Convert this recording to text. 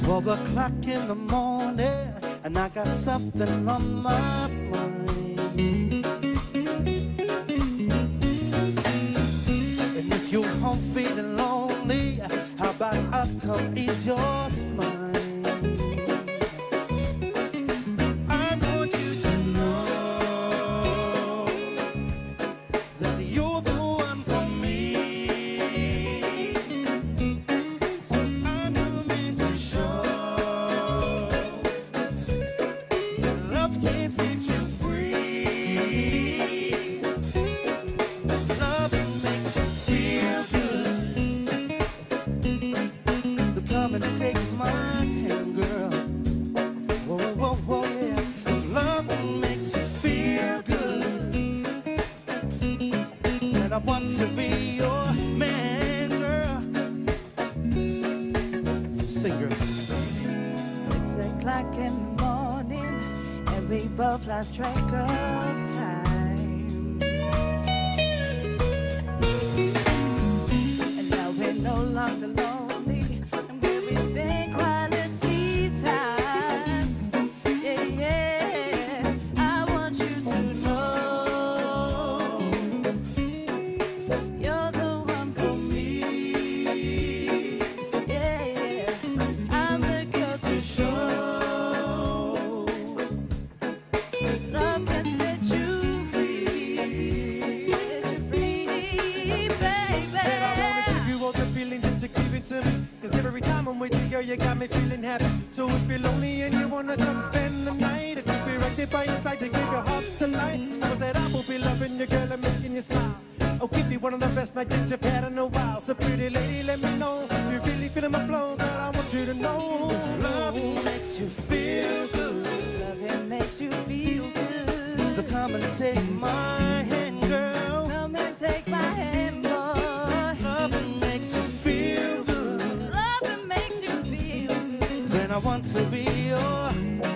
12 o'clock in the morning, and I got something on my mind. And if you're home feeling lonely, how about I come ease your mind? I want you to know that you're the one for me. So I'm meant to show that love can't set you free. Love makes you feel good. So come and take my hand, girl. Whoa, whoa, whoa, yeah. If love makes you feel good, then I want to be your man, girl. Sing, girl. 6 o'clock in the morning, and we both lost track of time. And now we're no longer lonely, and we spend quality time. Yeah, yeah. I want you to know you're the one for me. Yeah, yeah. I'm the girl to show love can set you free. Set you free, baby. Said I wanna give you all the feelings that you're giving to me. Cause every time I'm with you, girl, you got me feeling happy. So if you're lonely and you wanna come spend the night, I could be right there by your side to give your heart the light. Cause that I will be loving you, girl, and making you smile. I'll give you one of the best nights that you've had in a while. So pretty lady, let me know you really feeling my flow, girl. I want you to know Love makes you feel good. Love it makes you feel good. So come and take my hand, girl. Come and take my hand, boy. Love makes you feel good. Love it makes you feel good. Then I want to be your